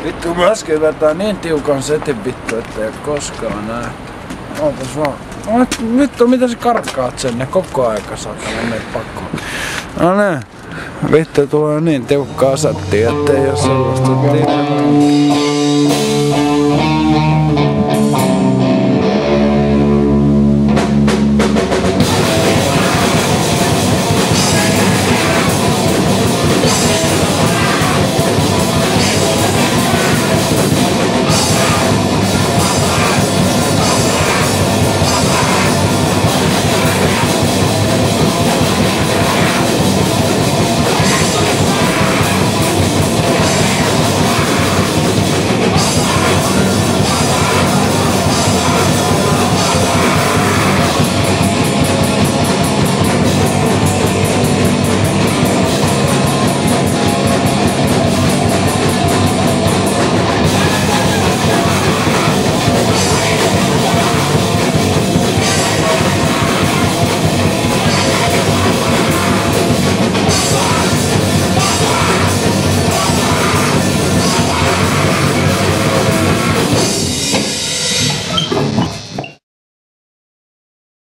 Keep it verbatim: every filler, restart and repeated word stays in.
Vittu, mä äsken vetää niin tiukan setin vittu, ettei koskaan nähty. Ootas vaan. Vittu, mitä sä karkaat sen koko aika saatana meitä pakkoon. No ne. Vittu, tulee niin tiukkaa settiä, ettei oo sellaista tilaa.